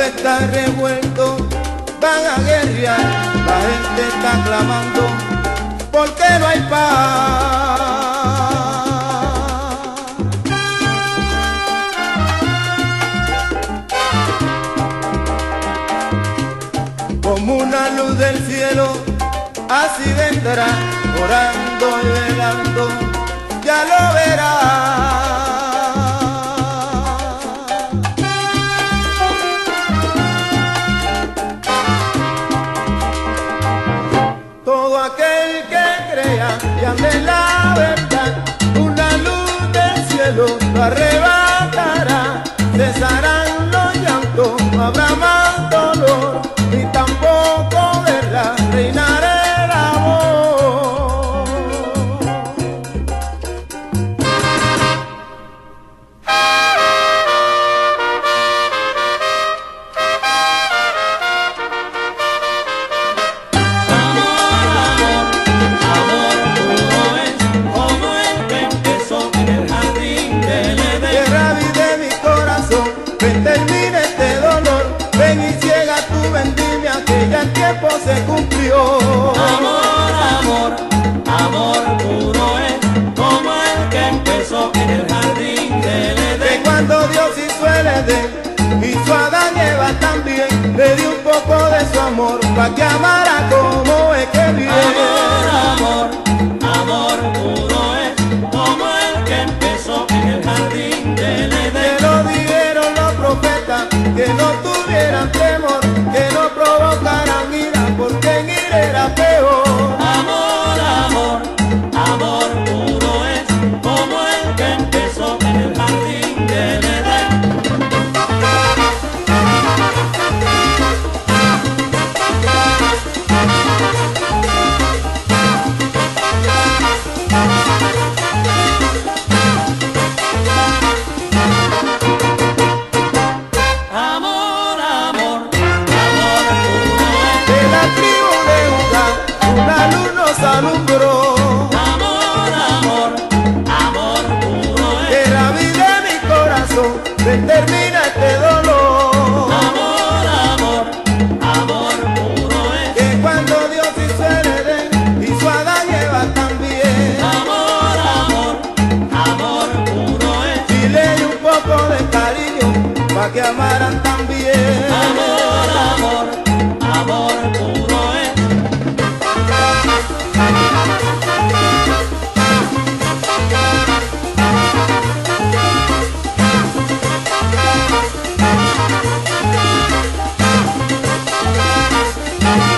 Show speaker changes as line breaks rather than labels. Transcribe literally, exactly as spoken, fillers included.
está revuelto, van a guerrear, la gente está clamando, porque no hay paz. Como una luz del cielo, así vendrá, orando y velando, ya lo verás. Todo aquel que crea y ande en la verdad, una luz del cielo lo arrebatará. Cesarán los llantos, no habrá más dolor, ni tampoco guerra, reinará el amor. Se cumplió.
Amor, amor, amor puro es como el que empezó en el jardín del Edén.
Que cuando Dios hizo el Edén, hizo a Adán y Eva también, le dio un poco de su amor para que amara como es que bien.
Amor, amor, amor puro es como el que empezó en el jardín del Edén.
Que lo dijeron los profetas, que no tuvieran temor, que no provocaran ira, porque en ira era peor.
Amor, amor, amor puro es como el que empezó en el jardín del Edén. Amor, amor, amor puro es.
De la tribu de Judá, una luz nos alumbró.
Amor, amor, amor puro es.
Que la vida de mi corazón determina este dolor.
Amor, amor, amor puro es.
Que cuando Dios hizo el Edén, hizo a Adán y Eva también.
Amor, amor, amor puro es.
Y le dio un poco de cariño para que amaran también.
Amor, amor, amor puro es.
Amor,